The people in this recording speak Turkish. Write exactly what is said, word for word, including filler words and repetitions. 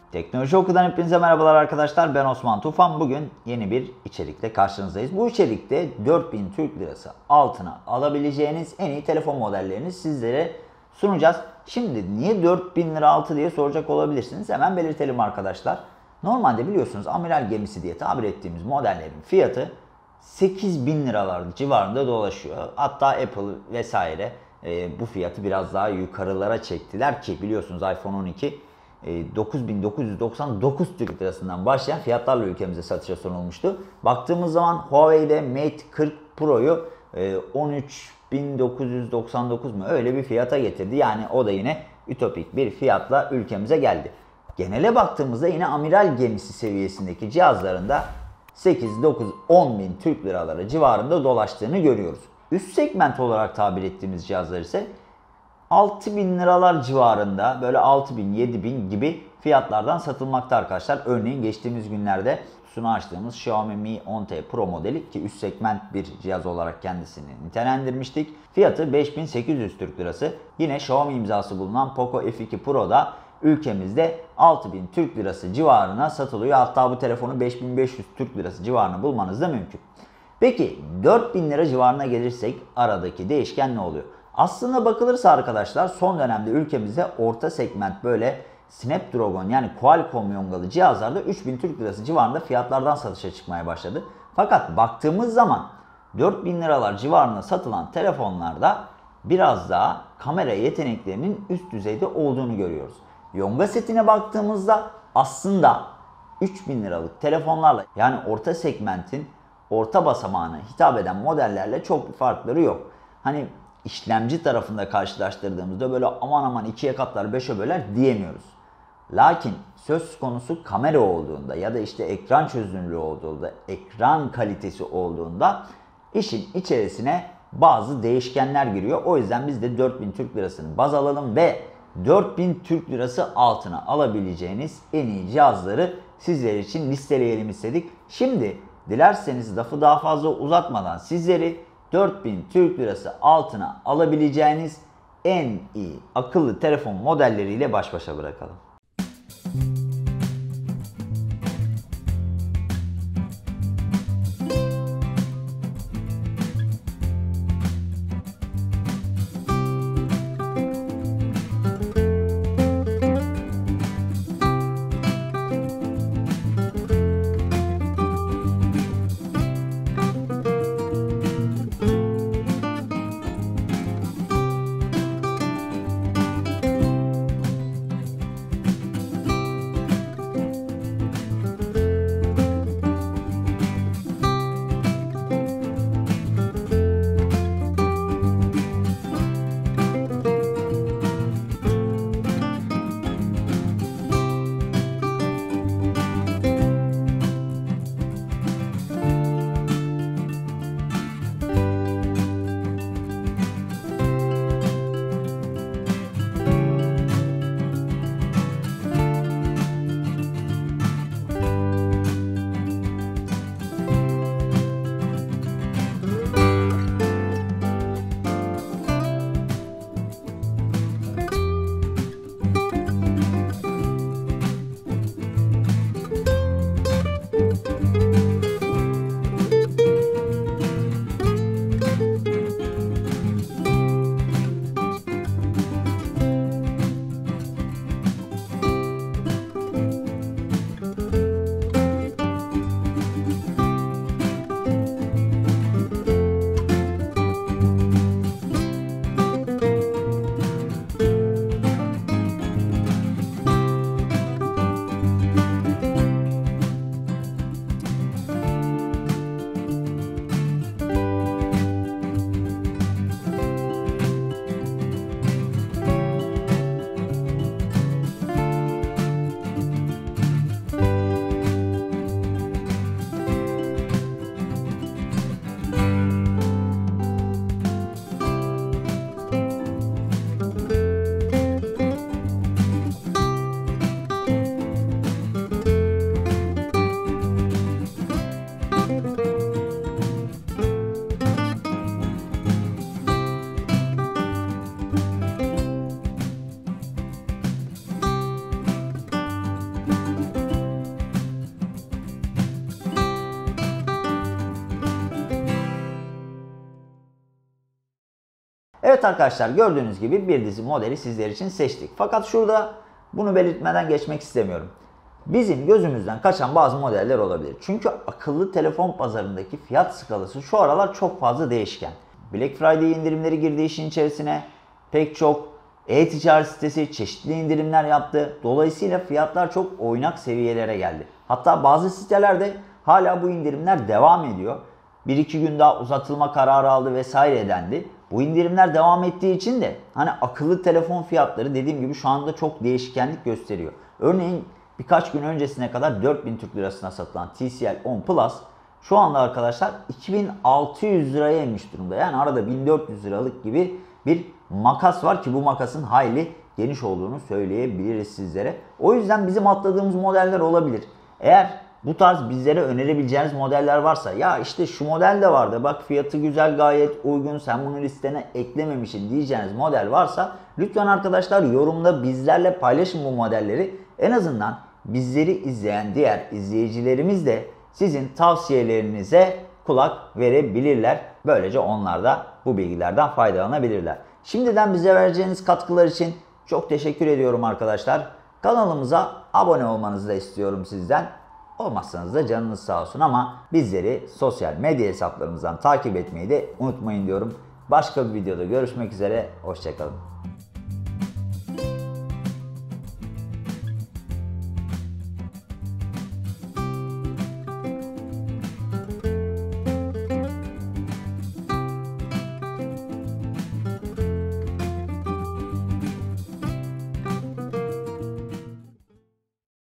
Teknoloji Oku'dan hepinize merhabalar arkadaşlar. Ben Osman Tufan. Bugün yeni bir içerikle karşınızdayız. Bu içerikte dört bin Türk Lirası altına alabileceğiniz en iyi telefon modellerini sizlere sunacağız. Şimdi niye dört bin lira altı diye soracak olabilirsiniz. Hemen belirtelim arkadaşlar. Normalde biliyorsunuz amiral gemisi diye tabir ettiğimiz modellerin fiyatı sekiz bin liralar civarında dolaşıyor. Hatta Apple vesaire e, bu fiyatı biraz daha yukarılara çektiler ki biliyorsunuz iPhone on iki dokuz bin dokuz yüz doksan dokuz Türk Lirasından başlayan fiyatlarla ülkemize satışa sunulmuştu. Baktığımız zaman Huawei'de Mate kırk Pro'yu on üç bin dokuz yüz doksan dokuz mu öyle bir fiyata getirdi. Yani o da yine ütopik bir fiyatla ülkemize geldi. Genele baktığımızda yine amiral gemisi seviyesindeki cihazlarında sekiz, dokuz, on bin Türk Liraları civarında dolaştığını görüyoruz. Üst segment olarak tabir ettiğimiz cihazlar ise altı bin liralar civarında, böyle altı bin, yedi bin gibi fiyatlardan satılmakta arkadaşlar. Örneğin geçtiğimiz günlerde sunu açtığımız Xiaomi Mi on T Pro modeli ki üst segment bir cihaz olarak kendisini nitelendirmiştik. Fiyatı beş bin sekiz yüz Türk Lirası. Yine Xiaomi imzası bulunan Poco F iki Pro da ülkemizde altı bin Türk Lirası civarına satılıyor. Hatta bu telefonu beş bin beş yüz Türk Lirası civarına bulmanız da mümkün. Peki dört bin lira civarına gelirsek aradaki değişken ne oluyor? Aslında bakılırsa arkadaşlar son dönemde ülkemizde orta segment böyle Snapdragon yani Qualcomm yongalı cihazlarda üç bin Türk Lirası civarında fiyatlardan satışa çıkmaya başladı. Fakat baktığımız zaman dört bin liralar civarında satılan telefonlarda biraz daha kamera yeteneklerinin üst düzeyde olduğunu görüyoruz. Yonga setine baktığımızda aslında üç bin liralık telefonlarla yani orta segmentin orta basamağına hitap eden modellerle çok bir farkları yok. Hani işlemci tarafında karşılaştırdığımızda böyle aman aman ikiye katlar beşe böler diyemiyoruz. Lakin söz konusu kamera olduğunda ya da işte ekran çözünürlüğü olduğunda, ekran kalitesi olduğunda işin içerisine bazı değişkenler giriyor. O yüzden biz de dört bin Türk Lirasını baz alalım ve dört bin Türk Lirası altına alabileceğiniz en iyi cihazları sizler için listeleyelim istedik. Şimdi dilerseniz lafı daha fazla uzatmadan sizleri dört bin Türk Lirası altına alabileceğiniz en iyi akıllı telefon modelleriyle baş başa bırakalım. Evet arkadaşlar, gördüğünüz gibi bir dizi modeli sizler için seçtik. Fakat şurada bunu belirtmeden geçmek istemiyorum. Bizim gözümüzden kaçan bazı modeller olabilir. Çünkü akıllı telefon pazarındaki fiyat skalası şu aralar çok fazla değişken. Black Friday indirimleri girdi işin içerisine. Pek çok e-ticaret sitesi çeşitli indirimler yaptı. Dolayısıyla fiyatlar çok oynak seviyelere geldi. Hatta bazı sitelerde hala bu indirimler devam ediyor. Bir iki gün daha uzatılma kararı aldı vesaire dendi. Bu indirimler devam ettiği için de hani akıllı telefon fiyatları dediğim gibi şu anda çok değişkenlik gösteriyor. Örneğin birkaç gün öncesine kadar dört bin Türk lirasına satılan T C L on Plus şu anda arkadaşlar iki bin altı yüz liraya inmiş durumda. Yani arada bin dört yüz liralık gibi bir makas var ki bu makasın hayli geniş olduğunu söyleyebiliriz sizlere. O yüzden bizim atladığımız modeller olabilir. Eğer bu tarz bizlere önerebileceğiniz modeller varsa, ya işte şu model de vardı bak fiyatı güzel, gayet uygun, sen bunu listene eklememişsin diyeceğiniz model varsa lütfen arkadaşlar yorumda bizlerle paylaşın bu modelleri. En azından bizleri izleyen diğer izleyicilerimiz de sizin tavsiyelerinize kulak verebilirler. Böylece onlar da bu bilgilerden faydalanabilirler. Şimdiden bize vereceğiniz katkılar için çok teşekkür ediyorum arkadaşlar. Kanalımıza abone olmanızı da istiyorum sizden. Olmazsanız da canınız sağ olsun, ama bizleri sosyal medya hesaplarımızdan takip etmeyi de unutmayın diyorum. Başka bir videoda görüşmek üzere. Hoşça kalın.